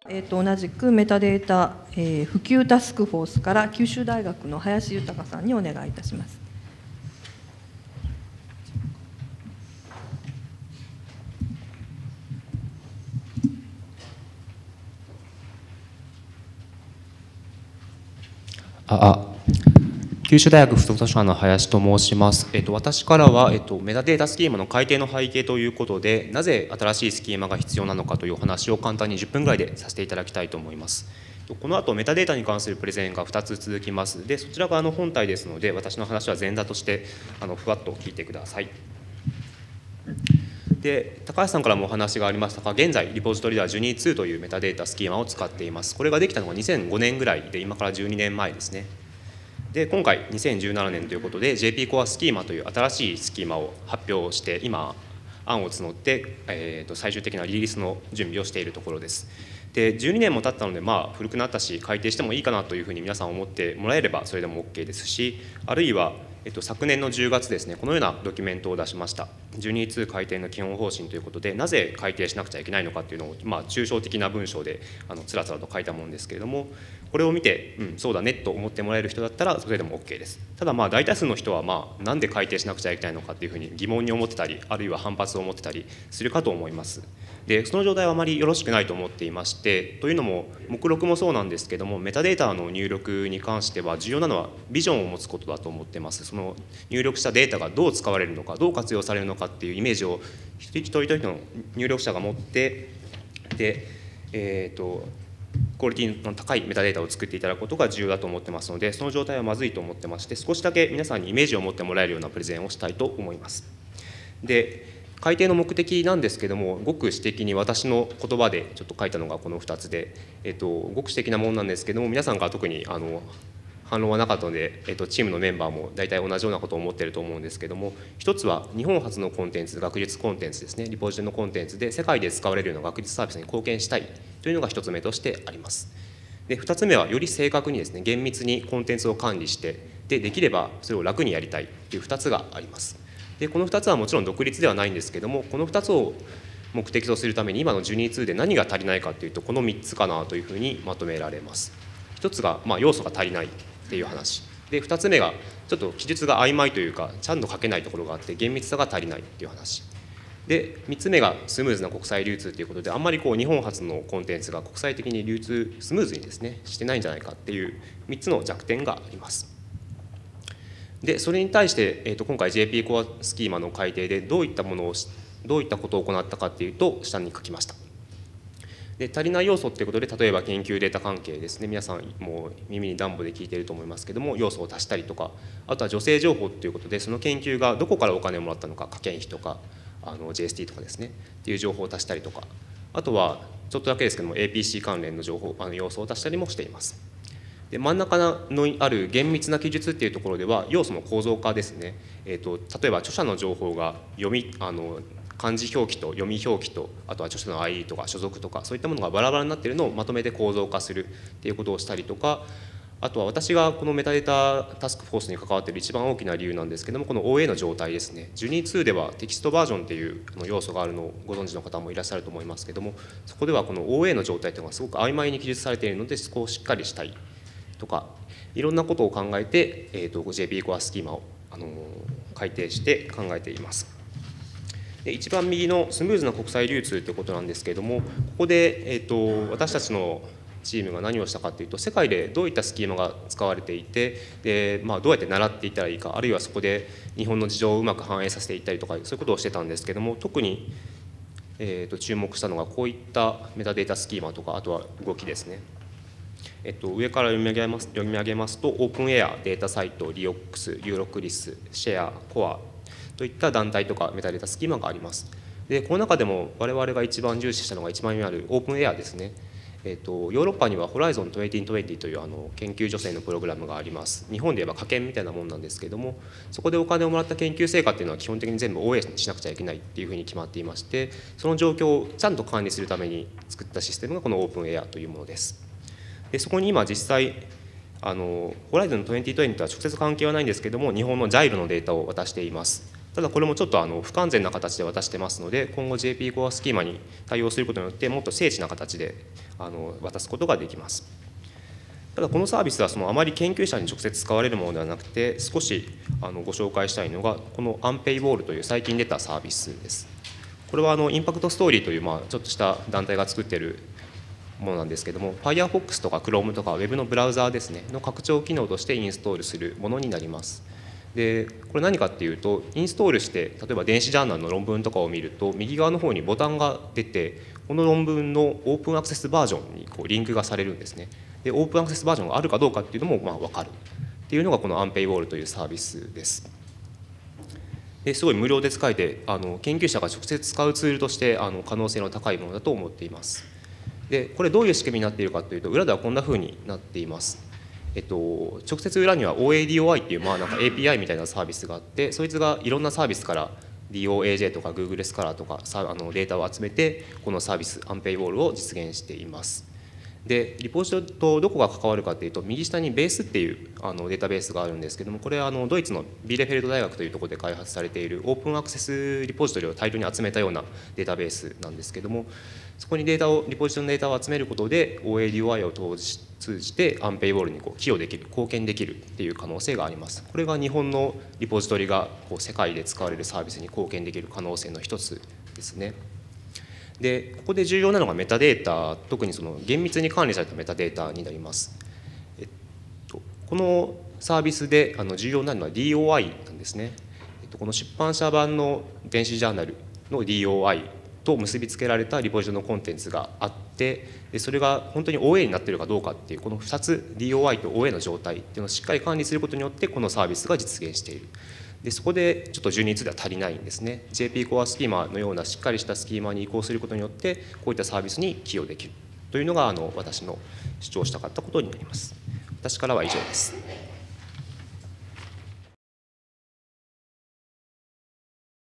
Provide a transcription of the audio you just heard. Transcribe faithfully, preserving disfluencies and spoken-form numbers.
えー、と同じくメタデータ、えー、普及タスクフォースから九州大学の林豊さんにお願いいたします。 ああ九州大学附属図書館の林と申します。えっと、私からは、えっと、メタデータスキーマの改定の背景ということで、なぜ新しいスキーマが必要なのかというお話を簡単にじゅっぷんぐらいでさせていただきたいと思います。この後メタデータに関するプレゼンがふたつ続きます。で、そちらがあの本体ですので、私の話は前座としてあのふわっと聞いてください。で、高橋さんからもお話がありましたが、現在リポジトリではジュニーツーというメタデータスキーマを使っています。これができたのがにせんごねんぐらいで、今からじゅうにねんまえですね。で今回にせんじゅうななねんということで ジェーピー コアスキーマという新しいスキーマを発表して今案を募って、えー、と最終的なリリースの準備をしているところです。でじゅうにねんも経ったので、まあ、古くなったし改定してもいいかなというふうに皆さん思ってもらえればそれでも OK ですし、あるいは、えっと、昨年のじゅうがつですね、このようなドキュメントを出しました。ジュニーツー改定の基本方針ということで、なぜ改定しなくちゃいけないのかというのを、まあ、抽象的な文章であのつらつらと書いたものですけれども、これを見て、うん、そうだねと思ってもらえる人だったらそれでも OK です。ただまあ大多数の人は、まあ、なんで改定しなくちゃいけないのかというふうに疑問に思ってたり、あるいは反発を持ってたりするかと思います。でその状態はあまりよろしくないと思っていまして、というのも目録もそうなんですけども、メタデータの入力に関しては重要なのはビジョンを持つことだと思っています。その入力したデータがどう使われるのか、どう活用されるのかっていうイメージを一人一人の入力者が持って、で、えーとクオリティの高いメタデータを作っていただくことが重要だと思ってますので、その状態はまずいと思ってまして、少しだけ皆さんにイメージを持ってもらえるようなプレゼンをしたいと思います。で改定の目的なんですけども、ごく私的に私の言葉でちょっと書いたのがこのふたつで、えっと、ごく私的なものなんですけども、皆さんから特にあの反論はなかったので、えっと、チームのメンバーも大体同じようなことを思っていると思うんですけども、一つは日本初のコンテンツ、学術コンテンツですね、リポジトリのコンテンツで世界で使われるような学術サービスに貢献したいというのが一つ目としてあります。でふたつめはより正確にですね、厳密にコンテンツを管理して、でできればそれを楽にやりたいというふたつがあります。でこのふたつはもちろん独立ではないんですけども、このふたつを目的とするために今のジュニーツーで何が足りないかというと、このみっつかなというふうにまとめられます。ひとつが、まあ、要素が足りないっていう話で、ふたつめがちょっと記述が曖昧というかちゃんと書けないところがあって厳密さが足りないっていう話で、みっつめがスムーズな国際流通ということで、あんまりこう日本発のコンテンツが国際的に流通スムーズにですねしてないんじゃないかっていうみっつの弱点があります。でそれに対して、えー、と今回 ジェーピー コアスキーマの改定でどういったものをどういったことを行ったかっていうと、下に書きました。で足りない要素っていうことで、例えば研究データ関係ですね、皆さんもう耳に暖房で聞いていると思いますけども、要素を足したりとか、あとは女性情報っていうことで、その研究がどこからお金をもらったのか、科研費とかあの ジェーエスティー とかですねっていう情報を足したりとか、あとはちょっとだけですけども エーピーシー 関連の情報あの要素を足したりもしています。で真ん中のある厳密な記述っていうところでは、要素の構造化ですね、えー、と例えば著者の情報が読みあの漢字表記と読み表記と、あとは著者の アイディー とか所属とか、そういったものがバラバラになっているのをまとめて構造化するっていうことをしたりとか、あとは私がこのメタデータタスクフォースに関わっている一番大きな理由なんですけども、この オーエー の状態ですね。ジュニーツーではテキストバージョンっていう要素があるのをご存知の方もいらっしゃると思いますけども、そこではこの オーエー の状態というのがすごく曖昧に記述されているので、そこをしっかりしたいとか、いろんなことを考えて、えー、と ジェーピー コアスキーマを、あのー、改定して考えています。で一番右のスムーズな国際流通ということなんですけれども、ここで、えー、と私たちのチームが何をしたかというと、世界でどういったスキーマが使われていて、で、まあ、どうやって習っていったらいいか、あるいはそこで日本の事情をうまく反映させていったりとか、そういうことをしてたんですけども、特に、えー、と注目したのがこういったメタデータスキーマとか、あとは動きですね。えっと、上から読み上げます、読み上げますと、オープンエア、データサイト、リオックス、ユーロクリス、シェア、コアといった団体とかメタデータスキーマがあります。でこの中でも我々が一番重視したのが一番上にあるオープンエアですね。えっと、ヨーロッパにはホライゾンにせんにじゅうというあの研究助成のプログラムがあります。日本で言えば科研みたいなもんなんですけども、そこでお金をもらった研究成果っていうのは基本的に全部 オーエー にしなくちゃいけないっていうふうに決まっていまして、その状況をちゃんと管理するために作ったシステムがこのオープンエアというものです。でそこに今実際あのホライゾンにせんにじゅうとは直接関係はないんですけども、日本のジャイロのデータを渡しています。 ただこれもちょっとあの不完全な形で渡してますので、今後 ジェーピー コアスキーマに対応することによってもっと精緻な形であの渡すことができます。ただこのサービスはそのあまり研究者に直接使われるものではなくて、少しあのご紹介したいのがこのアンペイウォールという最近出たサービスです。これはあのインパクトストーリーというまあちょっとした団体が作っているものなんですけども、Firefox とか Chrome とか Web のブラウザーですねの拡張機能としてインストールするものになります。でこれ何かっていうと、インストールして例えば電子ジャーナルの論文とかを見ると右側の方にボタンが出て、この論文のオープンアクセスバージョンにこうリンクがされるんですね。でオープンアクセスバージョンがあるかどうかっていうのもまあ分かるっていうのがこのアンペイウォールというサービスです。ですごい無料で使えて、あの研究者が直接使うツールとしてあの可能性の高いものだと思っています。でこれどういう仕組みになっているかというと、裏ではこんなふうになっています。えっと、直接裏には オーエーディーオーアイ っていうまあなんか エーピーアイ みたいなサービスがあって、そいつがいろんなサービスから ディーオーエージェー とか Google スカラーとかさあのデータを集めて、このサービスアンペイウォールを実現しています。でリポジトリとどこが関わるかというと、右下にベースっていうあのデータベースがあるんですけども、これはあのドイツのビーレフェルト大学というところで開発されているオープンアクセスリポジトリを大量に集めたようなデータベースなんですけども、そこにデータをリポジトリのデータを集めることで オーエーディーオーアイ を通じてアンペイウォールにこう寄与できる、貢献できるっていう可能性があります。これが日本のリポジトリがこう世界で使われるサービスに貢献できる可能性の一つですね。でここで重要なのがメタデータ、特にその厳密に管理されたメタデータになります。えっと、このサービスであの重要なのは ディーオーアイ なんですね。えっと、この出版社版の電子ジャーナルの ディーオーアイ と結びつけられたリポジトリのコンテンツがあって、でそれが本当に オーエー になっているかどうかっていう、このふたつ ディーオーアイ と オーエー の状態っていうのをしっかり管理することによってこのサービスが実現している。でそこでちょっとじゅうにツーでは足りないんですね。 ジェーピー コアスキーマのようなしっかりしたスキーマに移行することによってこういったサービスに寄与できるというのがあの私の主張したかったことになります。私からは以上です。